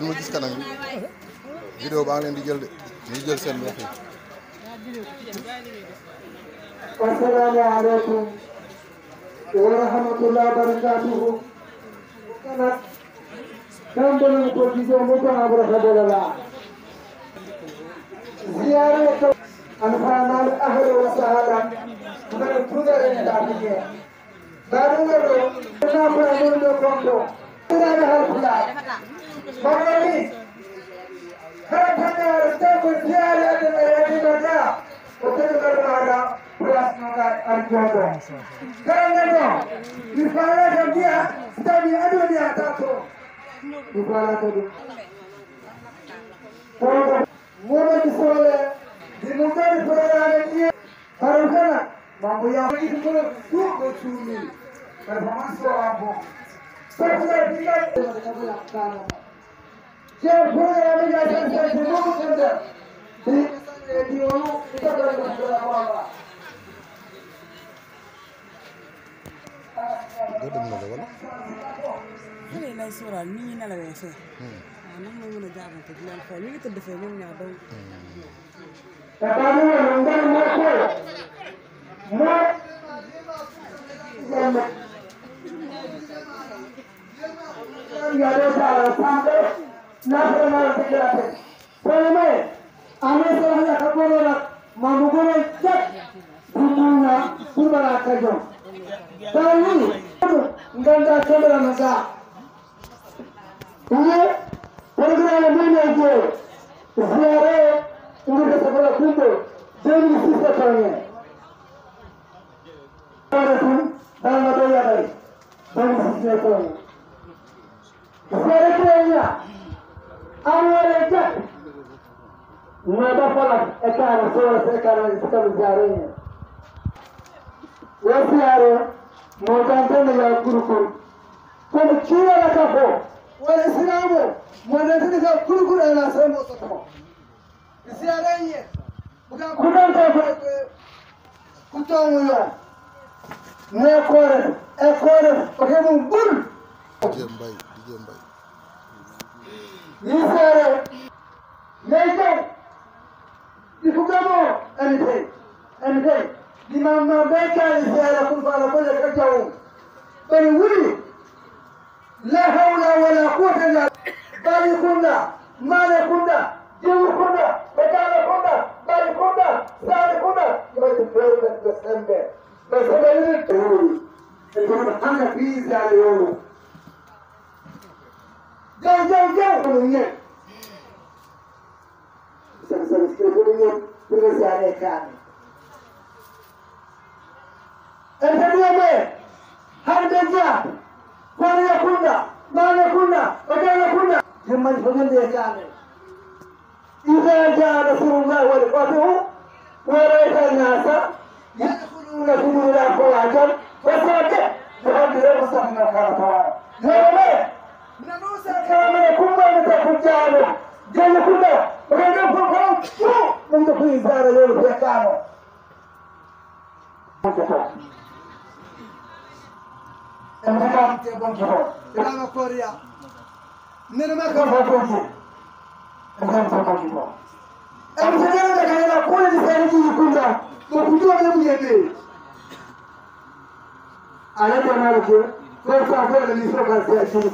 ma gis kanam bi vidéo baa ngi leen di jël de ñu jël seen wax yi. Assalamu alaikum wa rahmatullahi wa barakatuhu. Kana tambolu ko dijo mo ko abra fadala. Ziyaratu al-fanal ahli wa sahada. Ngare pudare ne dabiye. Baru ngaro na ko amul ko. Ina hal kula. Mawani. Karena setiap ziyarah ada yang ada. Betul berada. Prasmakan arjono. Karena itu, dipalak dia, tadi ada dia tahu. Dipalak tadi. Kalau mulai disoleh, dimulai perayaan ini, harusnya mampu yang itu boleh dua cumi. Performance apa? Performance kita melakukan. Jauh perayaan ini akan saya semua kerja. Di mana kita berapa? Doo dem na de wala. xale lay sóoraal nit ñi nelawee fee. waaw nan la mën a jaabante di leen xool ñu ngi tëdd fee ñoom ñaar doon. Nganda kamera maza. Ini program ini aja. Ziarah ini sekolah kudo. Jadi sisa tanya. Orang tu dalam apa ya dari? Dari sisa tanya. Ziarah kerana awal aja. Nada pala ekar soal ekar kita ziarahnya. Ziarah Mojantene ya kurukuru. Como tira na capo. Olha esse namo. Mojantene ya kurukuru ela sai mo soto. Esse aranha. Bukan kudan capo. Kutong yo. Ne kore. E kore. Oke mum bul. Jembay. Nisare. Neito. Difugamo. Anything. Di mana mereka ziarah pun pada boleh kejauh. Beri la haula wala quwwata illa bari kunda, mala kunda, jiwu kunda, betala kunda, bari kunda, sari kunda. Kita berdoa Desember. Desember ini turun. Itu hanya bisa leolu. Jauh ini. Sekali ini bersama kami. Engineer, harga kuala kunda, mana kunda, bagaimana kunda, zaman bagian dia kami. Iza jaa Rasulullah wal fatuhu, wa raita nasa, yadkhuluna fi dinillahi afwajan, wasaka, muhammadu rasulullah karatawara. Nabi, nanusa kama kumba mtakujalo, jana kunda, bagaimana kunda, untuk izara yolo fiakano. Mereka tiap orang kita Korea, mereka berfoto, mereka berfoto. Sekarang mereka nak kulit di sana di Kunda, berfoto ada begini. Ada mana lagi? Berfoto ada di sana di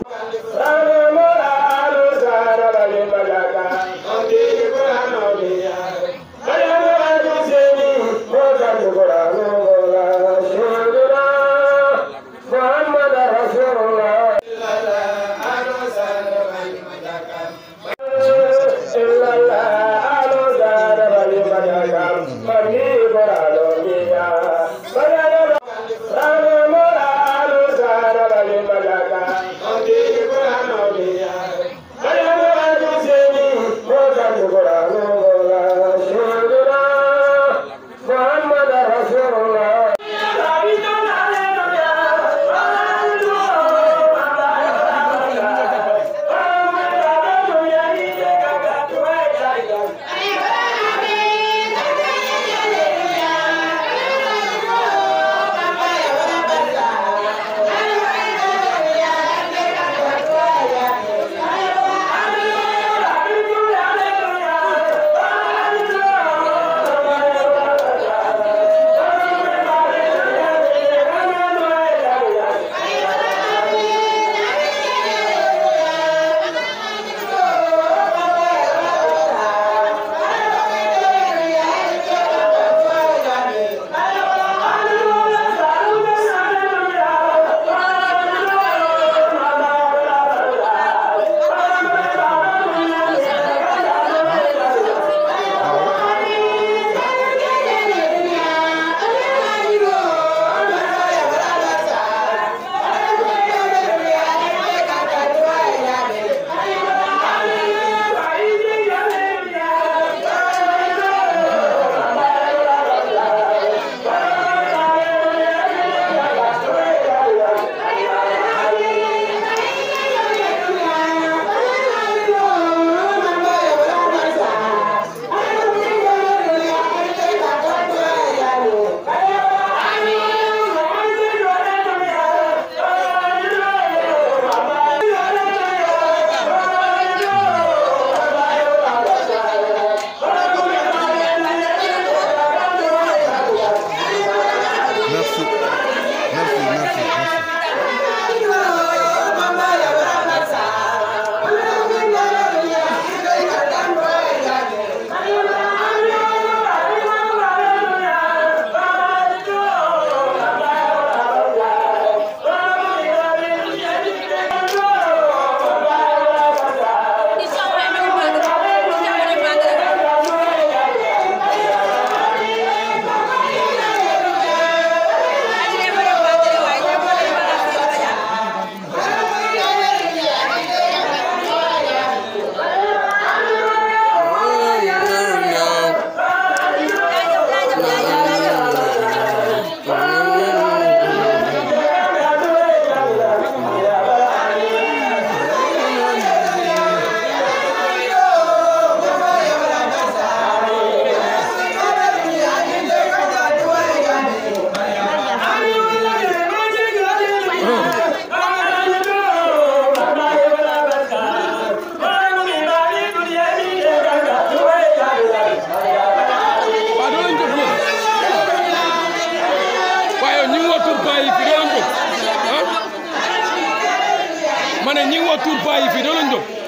Okay.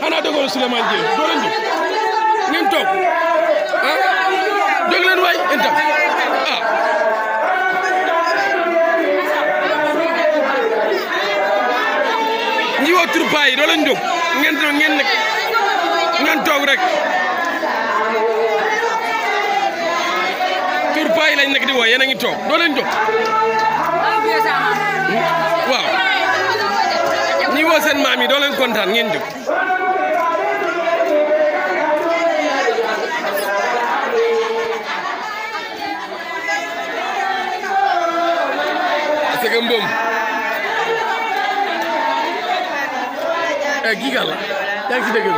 ana dogoon Souleymane Dieng doo leen jóg ngeen toog ah jóg leen waay intam ah ñi woo troupa yi doo leen jóg ngeen toog rek troupa yi lañ nekk di woo yéen a ngi toog doo leen jóg waaw ñi woo seen maam yi doo leen kontaan ngeen jóg parce que mbom kii kan la yaa ngi si dëgg bi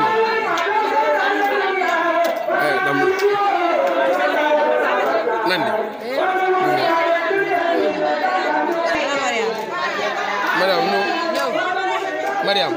dam nandi Mariam no Mariam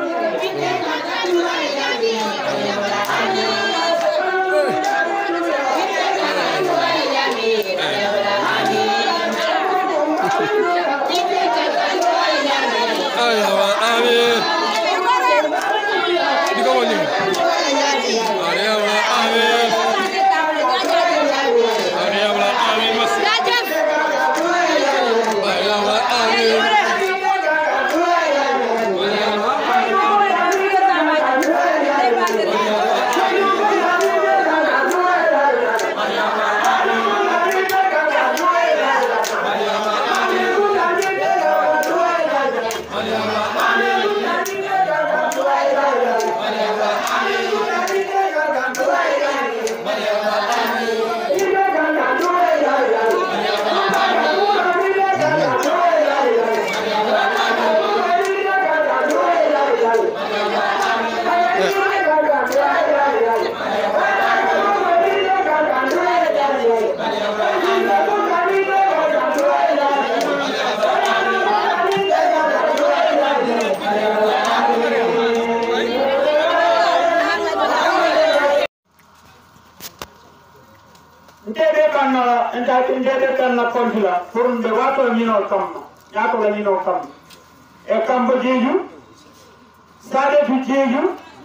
ndede kan na konfila pour mbe wato ñino kam ñato la ñino kam e kambo jeju sade tu jeju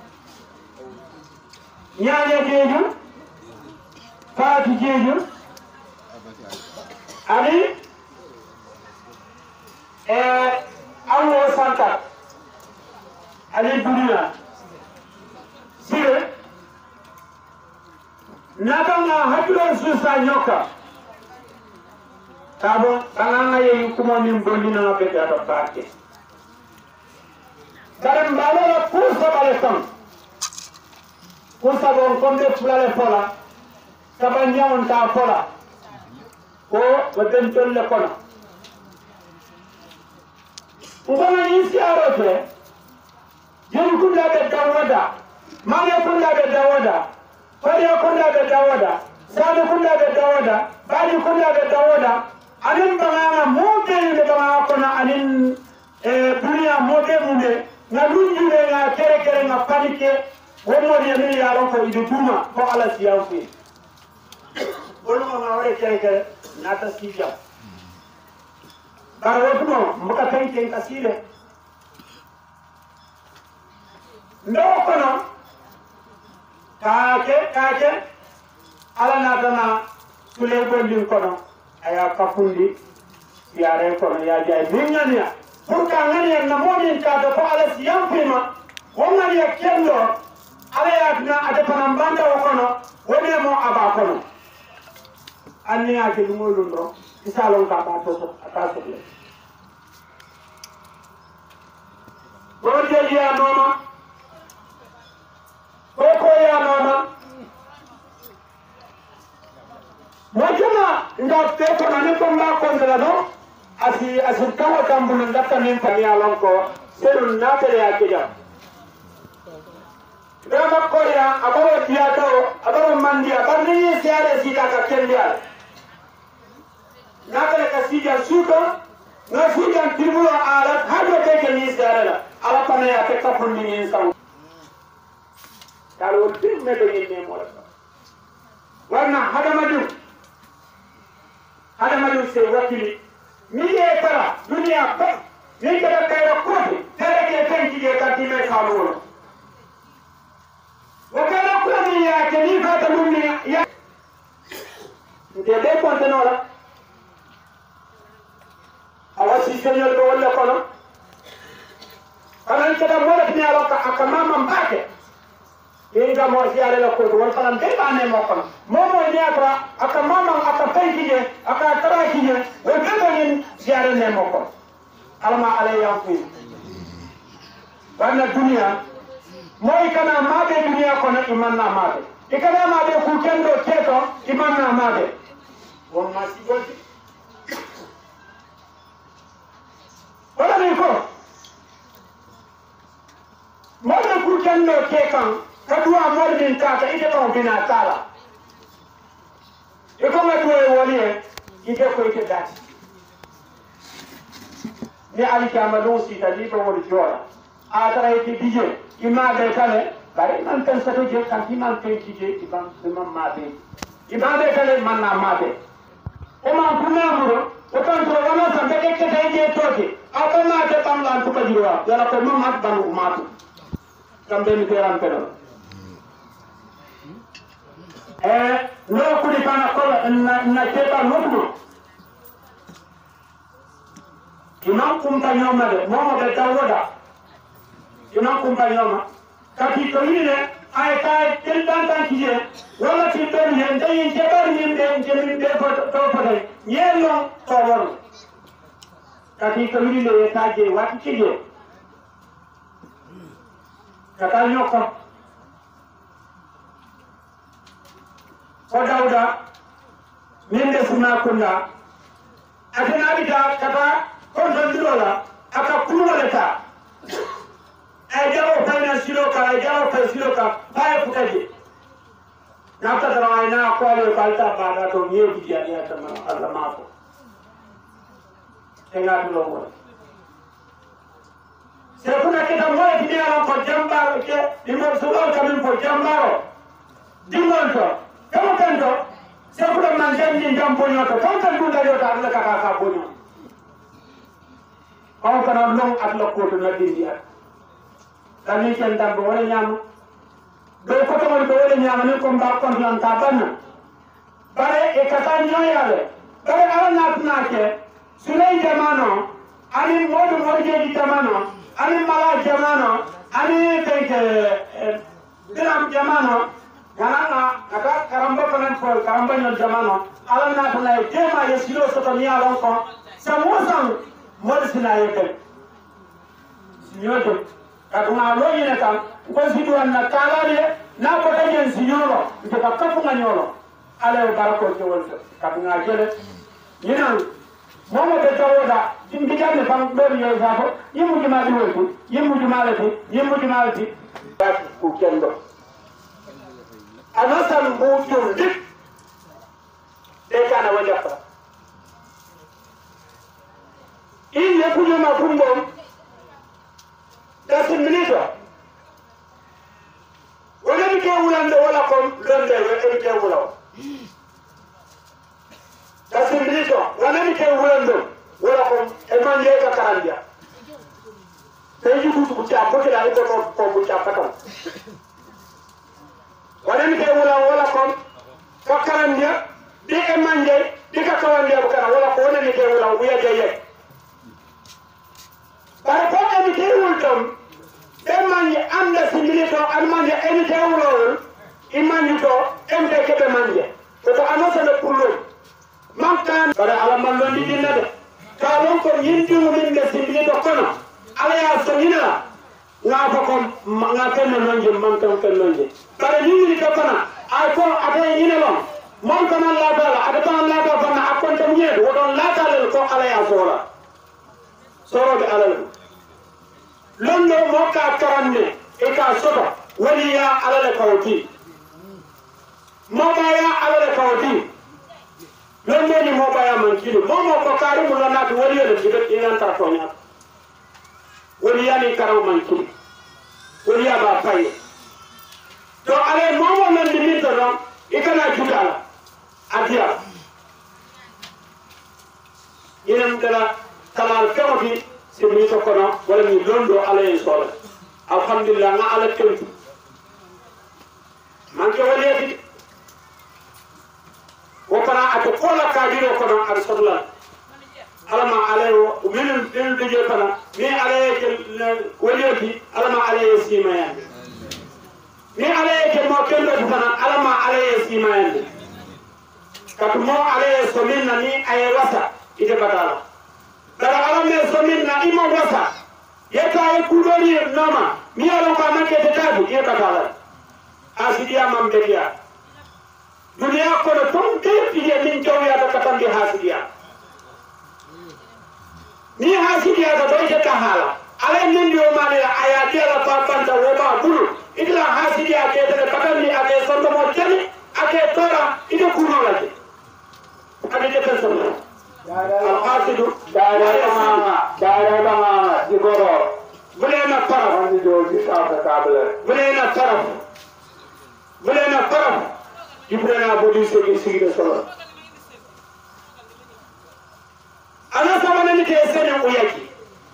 ñaña jeju faatu jeju ani awo santa ani dunia sire natanga hakilo susa nyoka tabo kananga ye kumo min bondina na be ta baake garam balola kursa bale kam kursa bon kombe fulale fola tabanya on ta fola ko waden tolle kono ngona yisi arote yen kunda be dawada mane kunda be dawada fadi kunda be dawada sadu kunda be dawada bali kunda be dawada anin bangana mobe ni bangana kono anin dunia mobe munde na lunjure na kere kere na panike womo ni amini ya ronko idutuma ko ala siyanfi wolu ma wale kere kere nata sija bar wotumo mbuka tanke kasile ndo kono kake ala natana tule gondin kono aya kafundi yare kono ya jay minyania pour ka ngani na momin ka do ala siyam prima wongani ya kendo ala ya na adepana mbanda kono wone mo aba kono anni ya ke ngolundo isalon ka ba to ataso le boje ya noma koko ya noma mojuma nga teko na ne tomba kondela no asi kawa kambulu ndata nimpa ni alonko seru natere ya keja drama korea abaro tiato abaro mandia barni siare sita ka kendia natere ka sija suko na sija tribulo ala hado teke ni siare ala pana ya teka fundi ni sawu kalo tim me do ni mo warna hadamadu se wakili miye tara dunia ko ni kada kayro ko tere ke tanki de kadime kalulo ta mum ni ya nte be konte no la awa si señor ko wala kono kanan kada mola ni ala ka akamama mbake inga mo siare la ko wal kanan be bane mo kono momo ni atra akamama akapengije akatara kije wal be banen siare ne mo kono alma alayya fi bana dunia moy kana mabe dunia kono imanna mabe ikana mabe ku kendo keto imanna mabe won ma si golti wala ni ko mobe ku kendo kekan kadua modin tata ite ko bina tala e ko ngatu e woni ite ko ite dati ni ali kama do si tadi ko woni jora atara ite bije imade kale bare man tan sato je kan man tan kije ibam imam made ibade kale man na made o ma kuma muro o tan to wana san de ke tay je toke akama te tam lan to kajira yala ko mam mat banu matu kambe ni teran pero no kuli kana kola na keta notumo imam kumpanyoma de momo be tawoda imam kumpanyoma kati ko yine ay kay tel tan kije wala ti ben hen day jebar nim den jemin be to fotay ñelo to wor kati ko yine taje wati kije kata ñoko ko dawda min de suna kunda atena bita kata ko dondirola aka kulwaleta ay jawo fayna siloka ay jawo fay siloka baye futaje nafta dara ina ko ale balta bada to ñewi jani atama Allah mako tenga do wala se kuna kita mo di ala ko jambaro ke dimo sulo kamin ko jambaro dimonto kamo kanto se kuna manjani jamponyo to kan dunda yo ta Allah ka bonyo on kana long at la ko to na dindia kami cendam wala nyam do ko to wala nyam ni ko mba kon lan ta banna bare e kata nyoyale bare ala na ke sulay jamano ani modu modje di jamano ani mala jamano ani teke diram jamano ganana kata karamba panen fol karamba nyon jamano ala na tana tema yesilo soto ni alon ko samosan modu sinaye nyoto katuma lo yene kam ko sidu na kalale na ko tajen sinyolo nte ka kafunga nyolo ale barako to wonto katuma jele yinan momo be tawoda timbi jamne fam do yo zafo yimu juma di wonto yimu juma lati bak ku kendo anasan bu jurdi de kana wajapa in ne kujuma kumbom that's a minute. Whenever you get one, the wall come, run there, whenever you get one. That's a minute. Whenever you get one, the wall come, a man later Candia. Then you go to Kucha, put it out for Kucha. Whenever you get one, wall come, for Candia, take a man there, take a Candia, wall come, get one, we are there. But for any day will come, then man under simulator and man any day will iman you go and take a man. But I know the pull. Man can, but I'm a man in another. Kalon ko yindu min the simulator kono. Alaya sonina. Na ko na ken manje man kan manje. But you ni kapana. I ko ade yinelo. Man kan la bala, ade kan la bala na akon tam yed, wodon la talel ko alaya sora. Soro de alal. Londo moka karanne eka soto waliya alal kawti mobaya alal kawti londo ni mobaya mankilo momo ko karu mulo na to waliya de jibe ina ta tonya waliya ni karam mankilo waliya ba paye to ale momo men di mitoro ikana jukala atia yenam kala kalal kawti sibni to kono wala ni londo ala en solo alhamdulillah na ala kentu man ko waliyati fajiro kono ar sodla alama alayo min bije kana mi alaye ke waliyoti alama alaye simayan mi alaye ke mo kendo kana alama alaye simayan katu mo alaye sominna ni aye wasa ite batala dara alame sominna imo wasa yeta ay kudori nama mi alo ka manke te tabu ite batala asidia mambelia dunia ko no tonte ide min jawya ta katambi hasidia ni hasidia ta doje ta hala ale nindi o mane aya tela pa panta wo ba bulu idla hasidia ke te katambi ake sondo mo tani ake tora ide kuno lake ade de personne al hasidu dara bama digoro bulena para andi do di sa table bulena para Ibrahima bodi sigi de solo ana sama ni ke sene ko yaki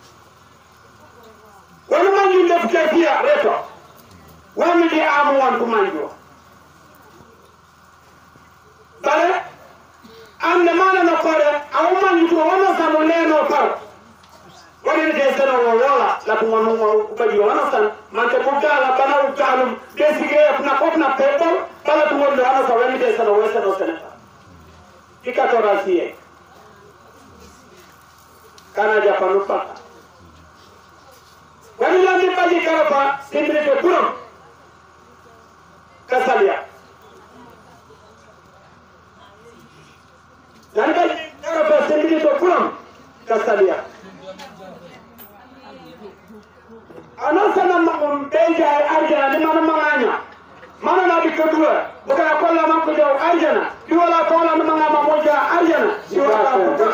wala man yu def ke fiya reto wala di amu wan ko manjo bare am na mana na kore awu man yu wana sama leno par wala ni ke sene wala la ko wonu ko baji wana san man te ko gala bana u talum desige na ko na pepo kala tu wonde ana sa wani de sana wesa no sana ikatora sie kana japanu pa wani landi paji karapa simbre to puram kasalia landi karapa simbre to puram kasalia ana sana mangum benja arjana ni mana manganya mana na bi kodua buka kola man ko jaw arjana di wala kola man ma moja arjana siwada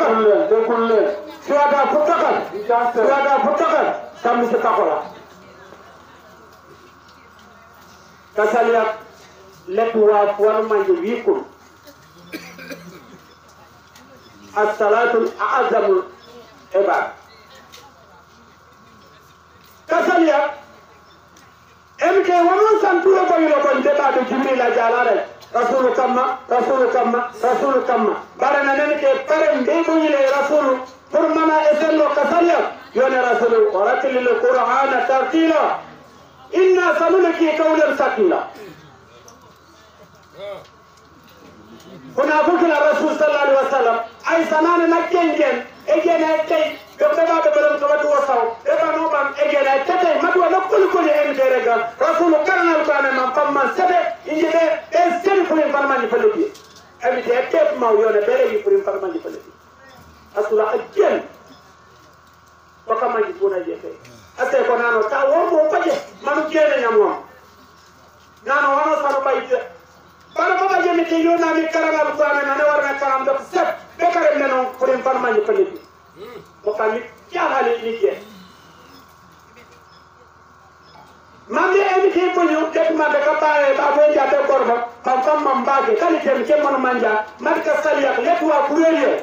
futaka kam se takola kasalia letwa wal man wikum as-salatu a'zamu ibad kasalia MK wonon santulo bayilo ko deba de jibril la jalare rasul kamma barana nen ke pare ndego yile rasul pour mana esello kasalia yone rasul waratil lil qur'ana tartila inna sanulki qawlan sakila kuna bukila rasul sallallahu alaihi wasallam ay sanana nakkengen egene tay Dokter belum coba dua tahun. Eba nuban egera tete madua nakul kuli engerega. Rasul karena ukane mampamman sebe injile eseni pulim farman peledi. Emi tete mau yone bere pulim farman peledi. Asula ajen. Baka manji puna jete. Ase konano ta womo paje manu jene nyamwa. Nano wana sanu baije. Para baba jeme te yona mi karana ukane nane warna karam dok sep. Bekare neno pulim farman peledi. Mokami kya hali nije mambe emite ponyo dekma de kapae ba bonja de korba pam mambage kali tem ke mon manja marka saliya letwa kureye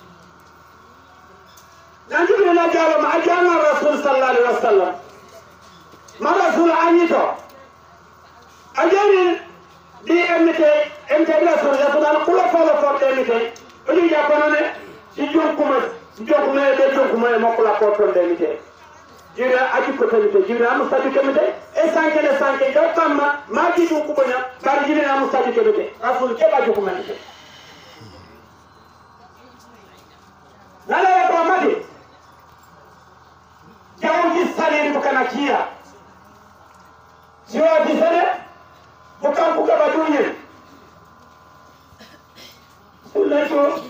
nanjibina na jalo ma ajana rasul sallallahu alaihi wasallam ma rasul anito ajani di emite rasul ya tunan kula fala forte emite oli ya konone ci jokume be jokume makula ko tonde mite jira aji ko tamite jira am sadi kemite e sanke do kamma ma ji du ko bonya bar jira am sadi kemite rasul ke ba jokume mite nala ya pramadi jawu ji sali ko kana kiya jiwa ji sale bukan buka badunya sunnatu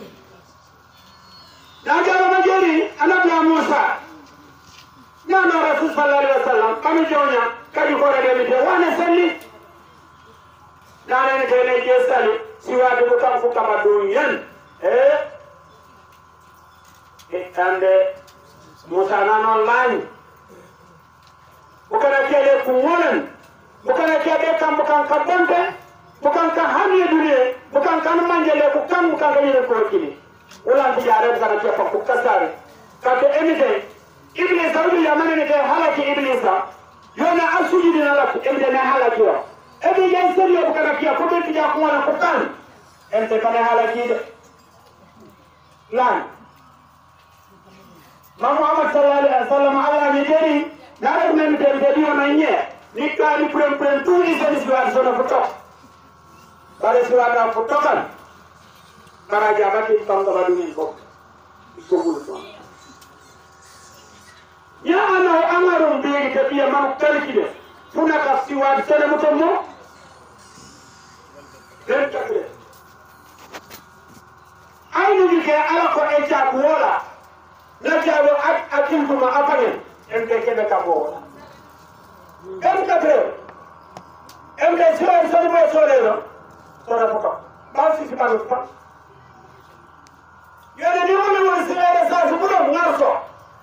Dagara majori anabi Musa nana rasul sallallahu alaihi wasallam kami jonya kadi ko rede mi de wana salli nana ne tele je salli siwa de ko kan fuka badunyen ande Musa nana lani bukana kele ku wonen bukana kebe kam bukan kabante bukan ka hamiye duniye bukan kan manjele ku kam bukan ga yele ko kini ulan tijare kana ke fa kukasare kate emite iblis saudi yamane ne halaki iblisa yona asujudi na lak emde na halaki wa ebe ya serio kana kia ko be tija ko na kukan ente kana halaki de lan ma Muhammad sallallahu alaihi wasallam Allah ni deri na rek men dem de di ona nye ni ka ni prem tu ni se siwa so na foto bare siwa na foto kan para jabati tanga badu ni ko bulu to ya ana amarum bi ke biya man kalkide funa ka siwa sele mutomo den takre aynu ke ala ko e jabu wala na jabu akin kuma afane en ke ke ka bo en takre en ke so mo so le no so na foto ba si ba no pa yene ni mo si le sa su budo ngarso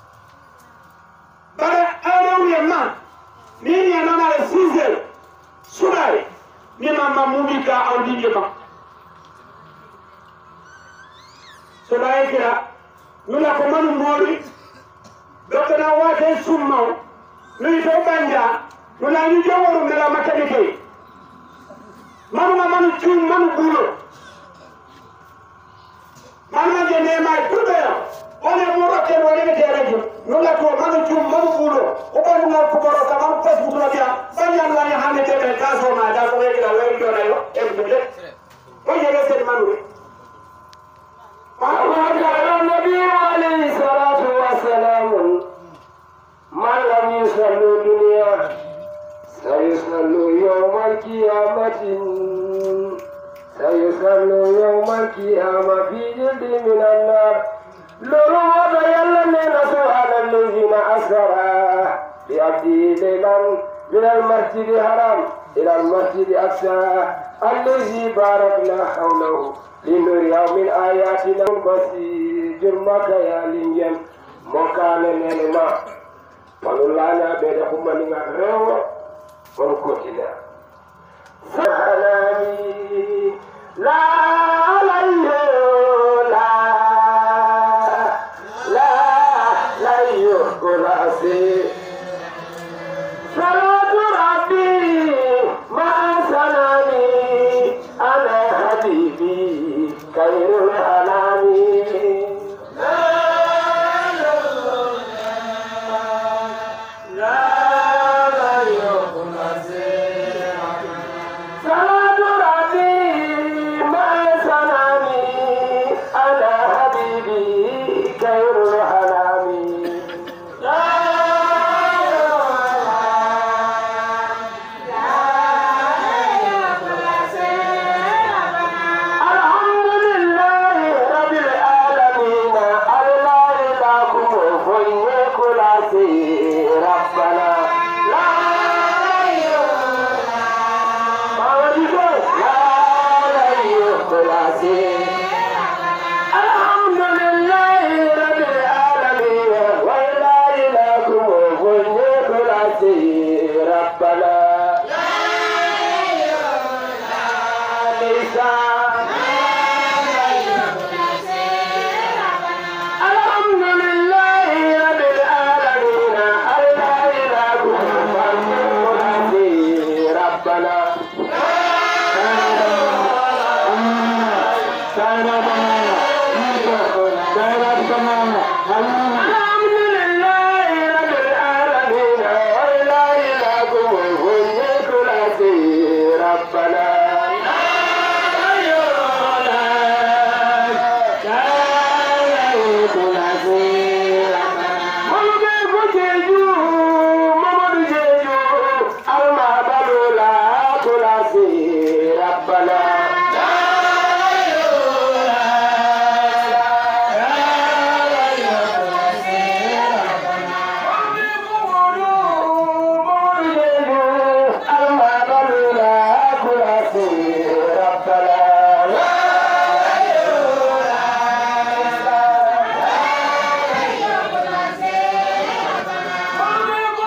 bare ayo ye man ni ni na na le sizel sunai ni mama mubika au dije ba sunai kira nuna ko manu mori dokana wate summa ni to banja nuna ni joworu mela makanike manu chum manu bulo manu je ne mai tudera one moro ke wone ke terejo nuna ko manu chum manu bulo o ba nuna ko boro ka manu facebook la dia banya ngani hande te be kaso ma da ko wegi da wegi do na yo e bule o yele sen manu محمد النبي عليه الصلاة والسلام من لم يصل الدنيا سيصل يوم القيامة سيصل يوم القيامة في جلد من النار لرمض يلمن سؤال الذين أسرى بأبدي ليلا من المسجد الحرام إلى المسجد الأقصى الذي باركنا حوله لنريه من آياتنا بصير جرمك يا لين مكان نما فلولانا بينكم من الرو ونكوتنا سلامي لا يقول صلاة ربي مع سلامي أنا حبيبي خير الأنام صلاة ربي مع سلامي أنا حبيبي خير الأنام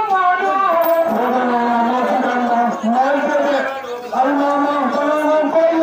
Allah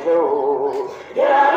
يجو يا